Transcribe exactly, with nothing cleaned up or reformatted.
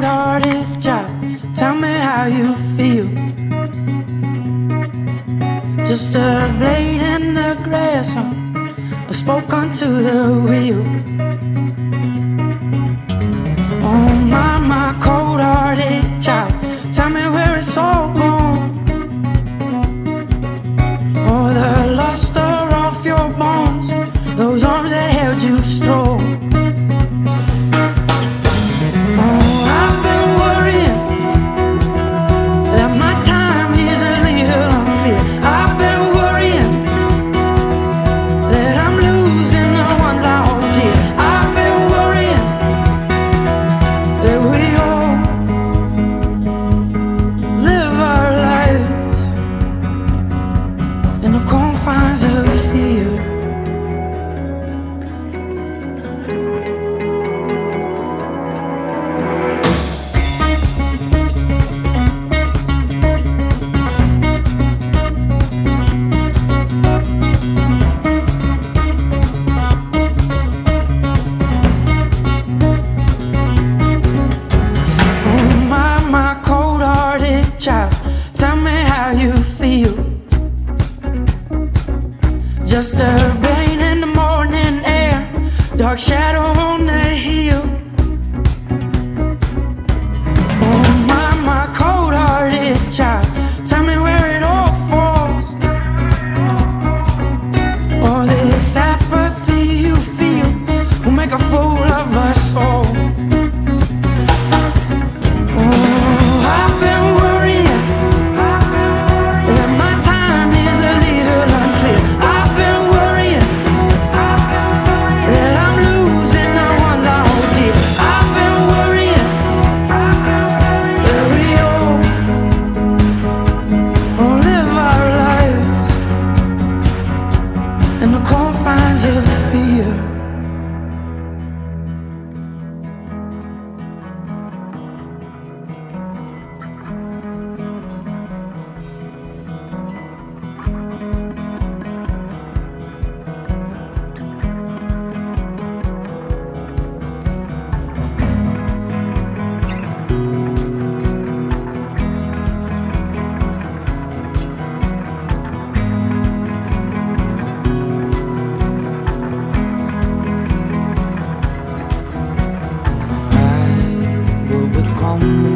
cold-hearted child, tell me how you feel. Just a blade in the grass, I spoke onto the wheel. Oh my, my cold-hearted child, tell me where it's all gone. Oh, the luster off your bones, those arms that held you strong. Tell me how you feel. Just a rain in the morning air, dark shadow on the hill. Oh my, my cold-hearted child, tell me where it all falls. Or this apathy you feel will make a fool of us all. In the confines of fear. Come